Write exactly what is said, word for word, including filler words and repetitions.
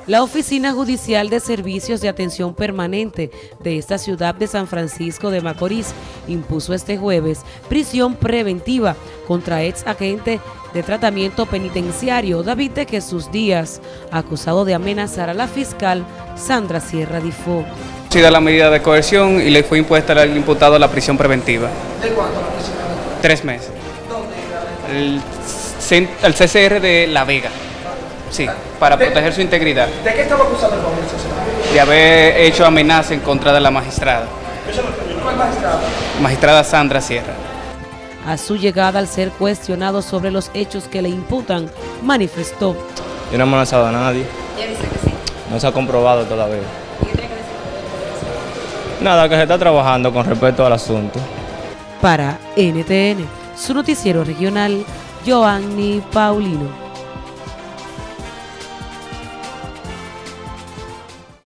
La Oficina Judicial de Servicios de Atención Permanente de esta ciudad de San Francisco de Macorís impuso este jueves prisión preventiva contra ex agente de tratamiento penitenciario David de Jesús Díaz, acusado de amenazar a la fiscal Sandra Sierra Difo. Se da la medida de coerción y le fue impuesta al imputado la prisión preventiva. ¿De cuánto la prisión preventiva? Tres meses. ¿Dónde? El, el C C R de La Vega. Sí, para ¿De, proteger su integridad. ¿De qué estaba acusado el joven? De haber hecho amenaza en contra de la magistrada. ¿Cuál magistrada? Magistrada Sandra Sierra. A su llegada, al ser cuestionado sobre los hechos que le imputan, manifestó: Yo no he amenazado a nadie. Ella dice que sí. No se ha comprobado todavía. ¿Y qué tiene que decir? Nada, que se está trabajando con respecto al asunto. Para N T N, su noticiero regional, Joanny Paulino.